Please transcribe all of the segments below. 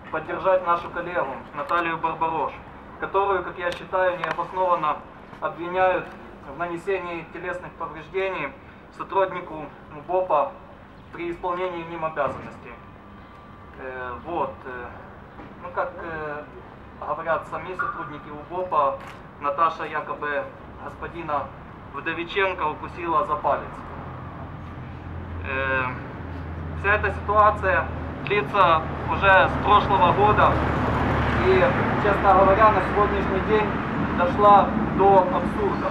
поддержать нашу коллегу Наталью Барбарош, которую, как я считаю, необоснованно обвиняют в нанесении телесных повреждений сотруднику УБОПа при исполнении им обязанностей. Ну, как говорят сами сотрудники УБОПа, Наташа якобы господина Вдовиченко укусила за палец. Вся эта ситуация длится уже с прошлого года и, честно говоря, на сегодняшний день дошла до абсурда.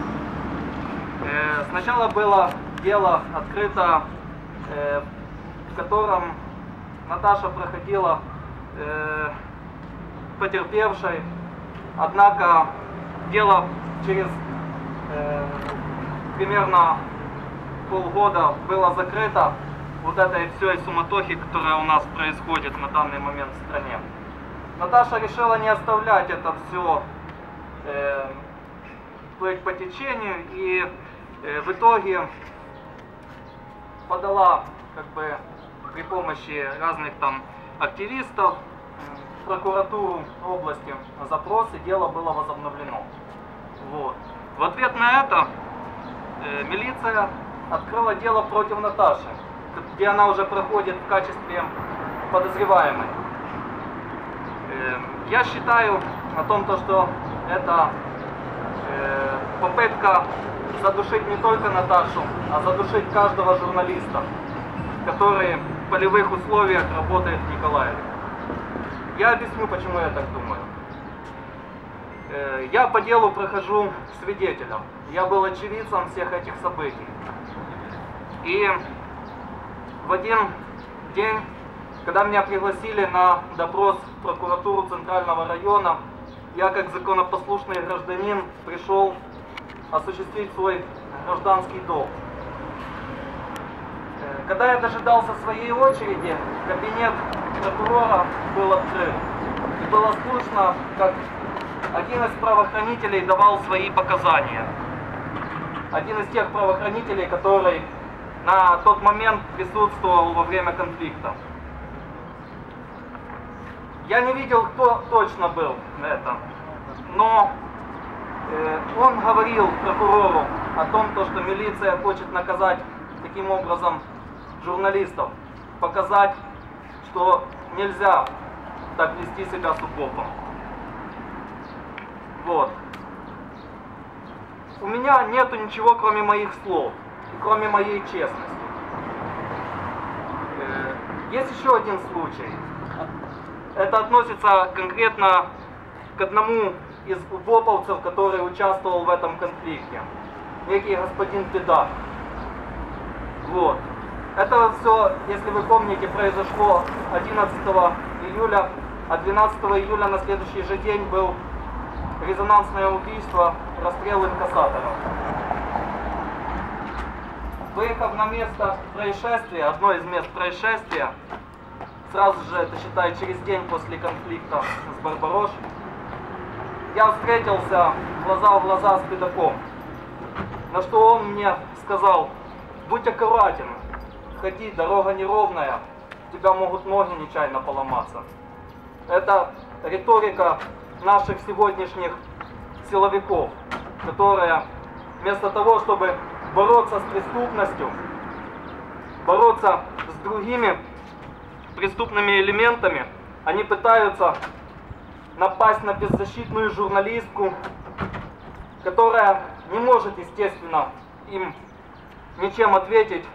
Сначала было дело открыто, в котором Наташа проходила потерпевшей, однако дело через примерно полгода было закрыто вот этой всей суматохи, которая у нас происходит на данный момент в стране. Наташа решила не оставлять это все плыть по течению и в итоге подала при помощи разных там активистов в прокуратуру области запрос, и дело было возобновлено. В ответ на это милиция открыла дело против Наташи, где она уже проходит в качестве подозреваемой. Я считаю о том, что это попытка задушить не только Наташу, а задушить каждого журналиста, который в полевых условиях работает в Николаеве. Я объясню, почему я так думаю. Я по делу прохожу свидетелем. Я был очевидцем всех этих событий. И в один день, когда меня пригласили на допрос в прокуратуру Центрального района, я как законопослушный гражданин пришел осуществить свой гражданский долг. Когда я дожидался своей очереди, кабинет прокурора был открыт. И было слышно, как один из правоохранителей давал свои показания. Один из тех правоохранителей, который на тот момент присутствовал во время конфликта. Я не видел, кто точно был это, но он говорил прокурору о том, что милиция хочет наказать таким образом журналистов, показать, что нельзя так вести себя с УБОПом. У меня нету ничего, кроме моих слов и кроме моей честности. Есть еще один случай. Это относится конкретно к одному из УБОПовцев, который участвовал в этом конфликте. Некий господин Педа. Это все, если вы помните, произошло 11 июля, а 12 июля на следующий же день был резонансное убийство, расстрел инкассаторов. Выехав на место происшествия, одно из мест происшествия, сразу же, это считай, через день после конфликта с Барбарош, я встретился глаза в глаза с Педаком, на что он мне сказал: будь аккуратен, ходи, дорога неровная, у тебя могут ноги нечаянно поломаться. Это риторика наших сегодняшних силовиков, которые вместо того, чтобы бороться с преступностью, бороться с другими преступными элементами, они пытаются напасть на беззащитную журналистку, которая не может, естественно, им ничем ответить,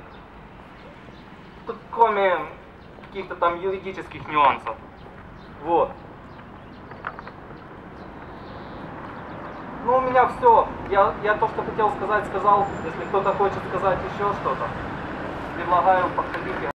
кроме каких-то там юридических нюансов. Ну, у меня все. Я то, что хотел сказать, сказал. Если кто-то хочет сказать еще что-то, предлагаю подходить.